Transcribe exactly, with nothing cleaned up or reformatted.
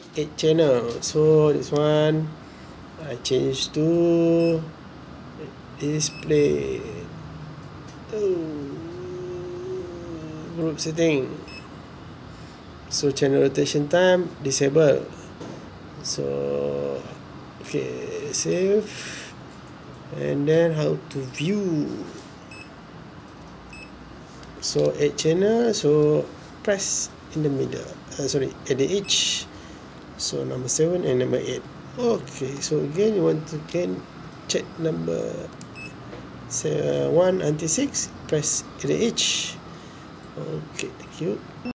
eight channel. So this one I change to display. Oh, group setting. So channel rotation time disable. So okay, save, and then how to view. So eight channel, so press in the middle, uh, sorry, at the edge. So number seven and number eight. Okay, so again you want to can check number one until six, press at the edge. Okay, thank you.